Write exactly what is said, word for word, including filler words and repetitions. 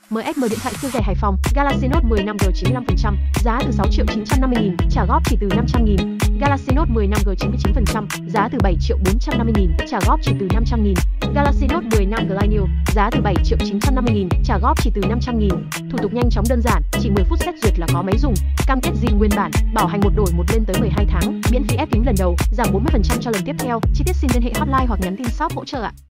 em ét em điện thoại siêu rẻ Hải Phòng. Galaxy Note mười năm G chín mươi lăm phần trăm, giá từ sáu triệu chín trăm năm mươi nghìn, trả góp chỉ từ năm trăm nghìn. Galaxy Note mười năm G chín mươi chín phần trăm, giá từ bảy triệu bốn trăm năm mươi nghìn, trả góp chỉ từ năm trăm nghìn. Galaxy Note mười năm Glide New, giá từ bảy triệu chín trăm năm mươi nghìn, trả góp chỉ từ năm trăm nghìn. Thủ tục nhanh chóng đơn giản, chỉ mười phút xét duyệt là có máy dùng. Cam kết zin nguyên bản, bảo hành một đổi một lên tới mười hai tháng, miễn phí ép kính lần đầu, giảm bốn mươi phần trăm cho lần tiếp theo. Chi tiết xin liên hệ hotline hoặc nhắn tin shop hỗ trợ ạ.